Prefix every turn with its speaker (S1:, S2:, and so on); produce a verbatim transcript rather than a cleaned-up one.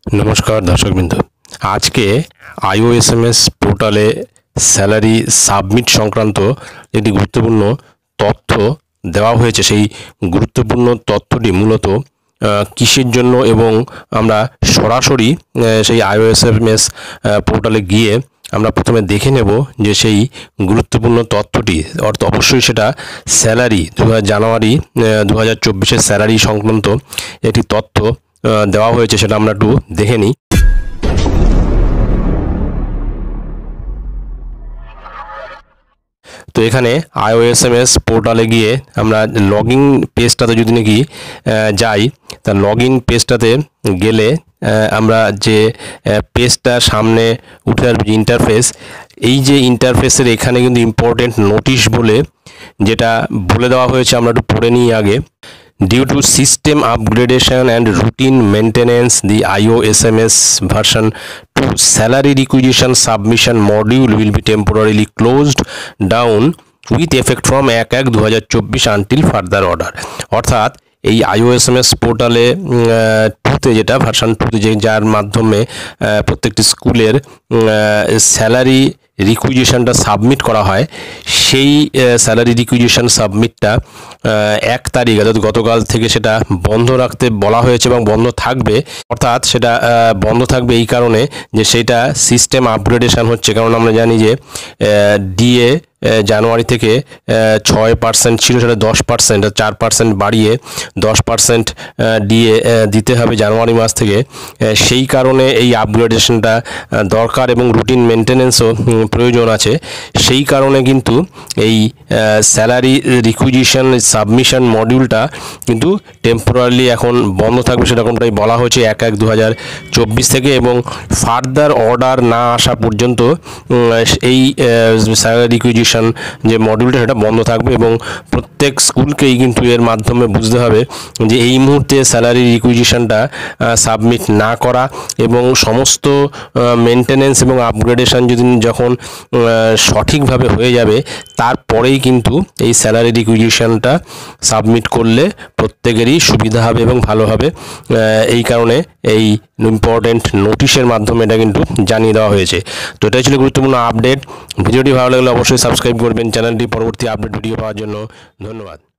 S1: नमस्कार दर्शकबिंदु आज के आईओएसएमएस पोर्टाले सैलारि सबमिट संक्रांत एक गुरुत्वपूर्ण तथ्य देवा हয়েছে। সেই গুরুত্বপূর্ণ তথ্যটি মূলত কিসের জন্য এবং আমরা সরাসরি সেই আইওএসএমএস পোর্টালে গিয়ে আমরা প্রথমে দেখে নেব যে সেই গুরুত্বপূর্ণ তথ্যটি অর্থ অবশ্যই সেটা স্যালারি জানুয়ারি দু হাজার চব্বিশ এর স্যালারি সংক্রান্ত একটি তথ্য দেওয়া হয়েছে, সেটা আমরা একটু দেখে নিই। তো এখানে আইওএসএমএস পোর্টালে গিয়ে আমরা লগইন পেজটাতে যদি নাকি যাই, তা লগইন পেজটাতে গেলে আমরা যে পেজটা সামনে উঠে আসবে ইন্টারফেস, এই যে ইন্টারফেসের এখানে কিন্তু ইম্পর্টেন্ট নোটিশ বলে যেটা বলে দেওয়া হয়েছে, আমরা একটু পড়ে নিই আগে। Due to system upgradation and routine maintenance, the iOSMS version two salary requisition submission module will be temporarily closed down with effect from এক এক দু হাজার চব্বিশ until further order। অর্থাৎ এই আইওএসএমএস পোর্টালে টুতে যেটা ভার্সন টুতে যে যার মাধ্যমে প্রত্যেকটি স্কুলের স্যালারি রিকুইজিশনটা সাবমিট করা হয়, সেই স্যালারি রিকুইজিশন সাবমিটটা এক তারিখ অর্থাৎ গতকাল থেকে সেটা বন্ধ রাখতে বলা হয়েছে এবং বন্ধ থাকবে। অর্থাৎ সেটা বন্ধ থাকবে এই কারণে যে সেটা সিস্টেম আপগ্রেডেশন হচ্ছে, কারণ আমরা জানি যে ডিএ জানুয়ারি থেকে ছয় পার্সেন্ট ছিল, সেটা দশ পার্সেন্ট চার পার্সেন্ট বাড়িয়ে দশ পার্সেন্ট ডিএ দিতে হবে জানুয়ারি মাস থেকে। সেই কারণে এই আপগ্রেডেশনটা দরকার এবং রুটিন মেনটেন্যান্সও প্রয়োজন আছে। সেই কারণে কিন্তু এই স্যালারি রিকুইজিশন সাবমিশন মডিউলটা কিন্তু টেম্পোরারি এখন বন্ধ থাকবে, সেরকমটাই বলা হয়েছে এক এক দু হাজার চব্বিশ থেকে, এবং ফার্দার অর্ডার না আসা পর্যন্ত এই স্যালারি রিকুইজিশন যে মডিউলটা সেটা বন্ধ থাকবে। এবং প্রত্যেক স্কুলকেই কিন্তু এর মাধ্যমে বুঝতে হবে যে এই মুহূর্তে স্যালারি রিকুইজিশনটা সাবমিট না করা এবং সমস্ত মেনটেন্যান্স এবং আপগ্রেডেশন যদি যখন সঠিকভাবে হয়ে যাবে তারপরেই কিন্তু এই স্যালারি রিকুইজিশনটা সাবমিট করলে প্রত্যেকেরই সুবিধা হবে এবং ভালো হবে। এই কারণে এই ইম্পর্টেন্ট নোটিশের মাধ্যমে এটা কিন্তু জানিয়ে দেওয়া হয়েছে। তো এটাই ছিল গুরুত্বপূর্ণ আপডেট। ভিডিওটি ভালো লাগলে অবশ্যই সাবস্ক্রাইব করবেন চ্যানেলটি পরবর্তী আপডেট ভিডিও পাওয়ার জন্য। ধন্যবাদ।